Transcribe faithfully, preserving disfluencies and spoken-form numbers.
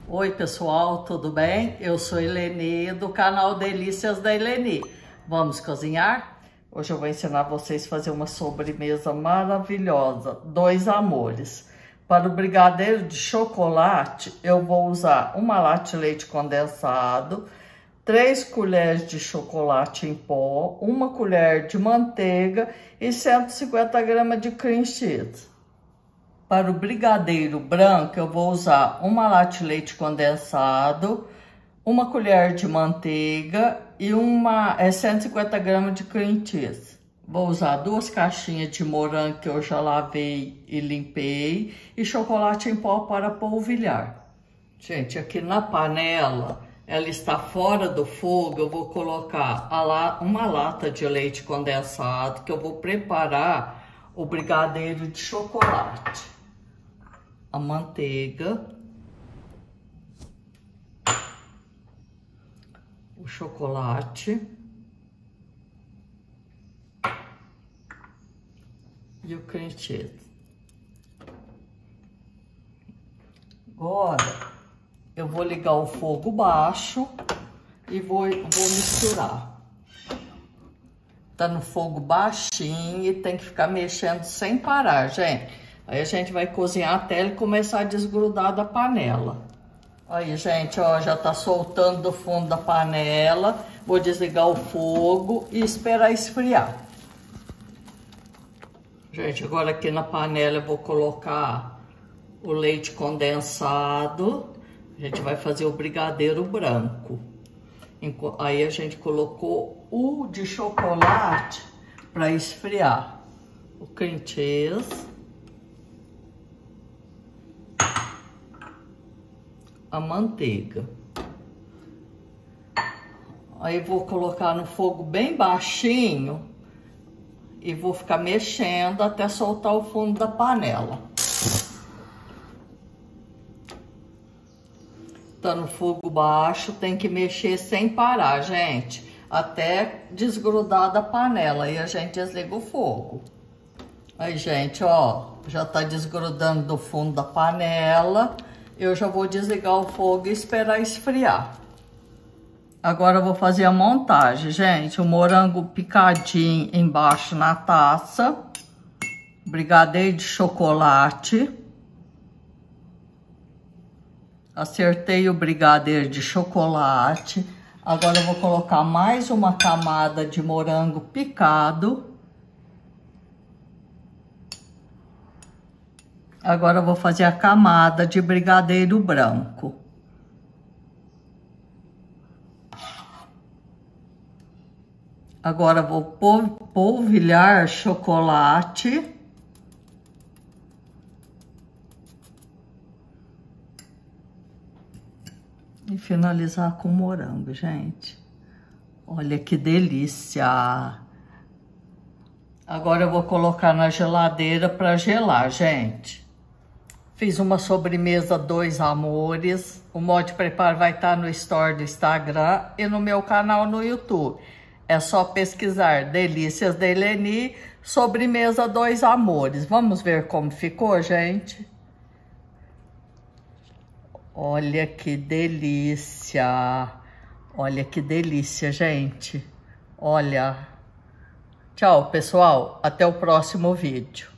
Oi pessoal, tudo bem? Eu sou Eleni do canal Delícias da Eleni. Vamos cozinhar? Hoje eu vou ensinar vocês a fazer uma sobremesa maravilhosa, dois amores. Para o brigadeiro de chocolate, eu vou usar uma lata de leite condensado, três colheres de chocolate em pó, uma colher de manteiga e cento e cinquenta gramas de cream cheese. Para o brigadeiro branco, eu vou usar uma lata de leite condensado, uma colher de manteiga e uma é, cento e cinquenta gramas de cream cheese. Vou usar duas caixinhas de morango que eu já lavei e limpei e chocolate em pó para polvilhar. Gente, aqui na panela, ela está fora do fogo, eu vou colocar a la, uma lata de leite condensado que eu vou preparar o brigadeiro de chocolate. A manteiga, o chocolate e o cream cheese. Agora eu vou ligar o fogo baixo e vou, vou misturar. Tá no fogo baixinho e tem que ficar mexendo sem parar, gente. Aí a gente vai cozinhar até ele começar a desgrudar da panela. Aí, gente, ó, já tá soltando do fundo da panela. Vou desligar o fogo e esperar esfriar. Gente, agora aqui na panela eu vou colocar o leite condensado. A gente vai fazer o brigadeiro branco. Aí a gente colocou o de chocolate para esfriar. O cream cheese. A manteiga. Aí vou colocar no fogo bem baixinho e vou ficar mexendo até soltar o fundo da panela. Tá no fogo baixo, tem que mexer sem parar, gente, até desgrudar da panela. Aí a gente desliga o fogo. Aí, gente, ó, já tá desgrudando do fundo da panela. Eu já vou desligar o fogo e esperar esfriar. Agora eu vou fazer a montagem, gente. O morango picadinho embaixo na taça. Brigadeiro de chocolate. Acertei o brigadeiro de chocolate. Agora eu vou colocar mais uma camada de morango picado. Agora eu vou fazer a camada de brigadeiro branco. Agora eu vou polvilhar chocolate. E finalizar com morango, gente. Olha que delícia! Agora eu vou colocar na geladeira para gelar, gente. Fiz uma sobremesa dois amores. O modo de preparo vai estar no store do Instagram e no meu canal no YouTube. É só pesquisar Delícias da Eleni, sobremesa dois amores. Vamos ver como ficou, gente? Olha que delícia! Olha que delícia, gente! Olha! Tchau, pessoal! Até o próximo vídeo.